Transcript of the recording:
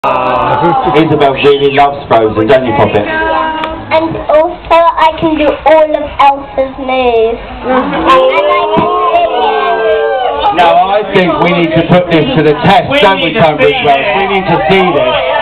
Isabel really loves Frozen, don't you, Poppet? And also I can do all of Elsa's moves. No, I think we need to put this to the test, don't we, Tunbridge? We need to see this.